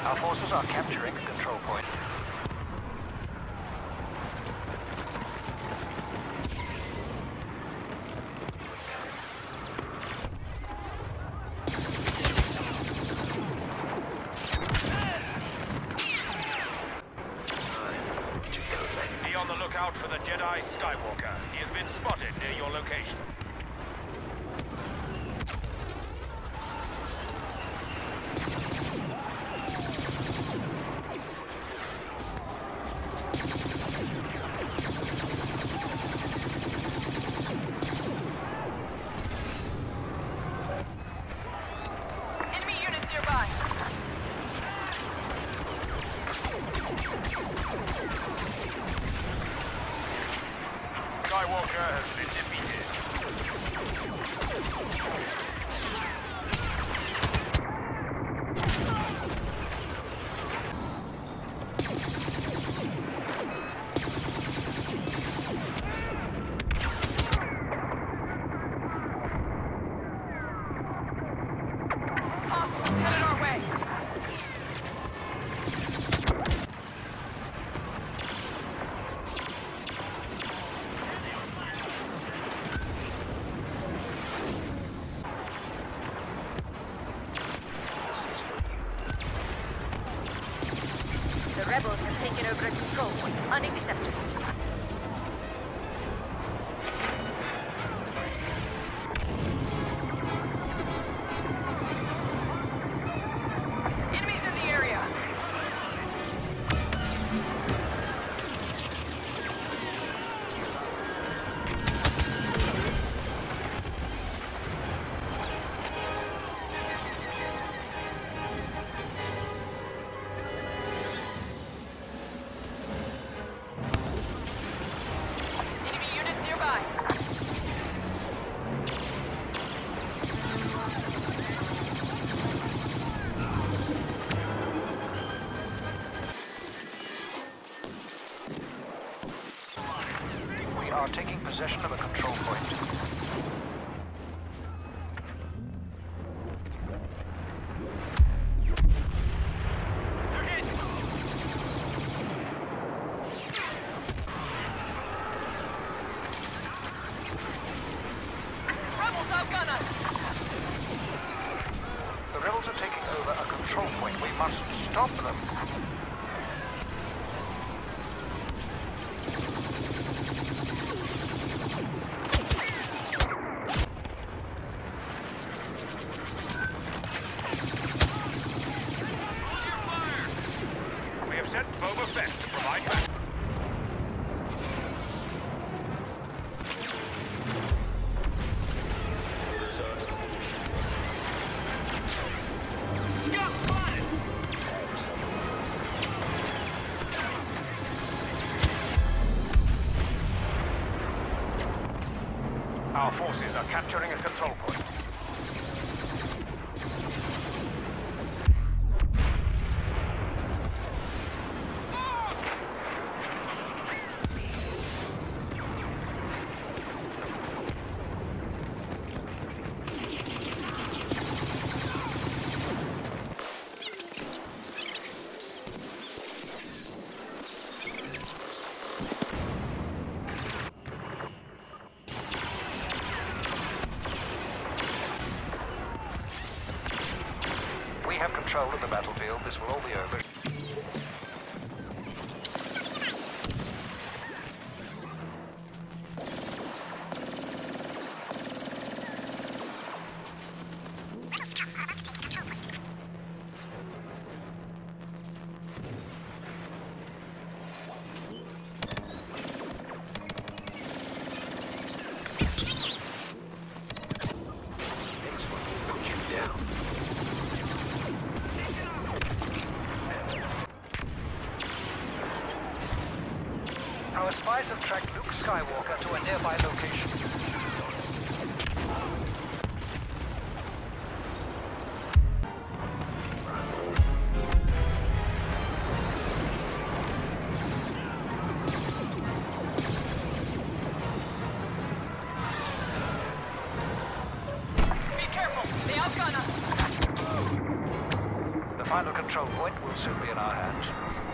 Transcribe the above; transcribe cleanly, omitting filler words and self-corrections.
Our forces are capturing a control point. Be on the lookout for the Jedi Skywalker. He has been spotted near your location. Skywalker has been defeated. Hostiles headed our way. The rebels have taken over a control point. Unacceptable. Enemies in the area. Enemy units nearby. We are taking possession of a control point. Rebels outgun us. The rebels are taking over a control point. We must stop them. We have sent Boba Fett to provide back. Scout spotted! Our forces are capturing a control point. We have control of the battlefield. This will all be over. Our spies have tracked Luke Skywalker to a nearby location. Be careful. They outgun us. The final control point will soon be in our hands.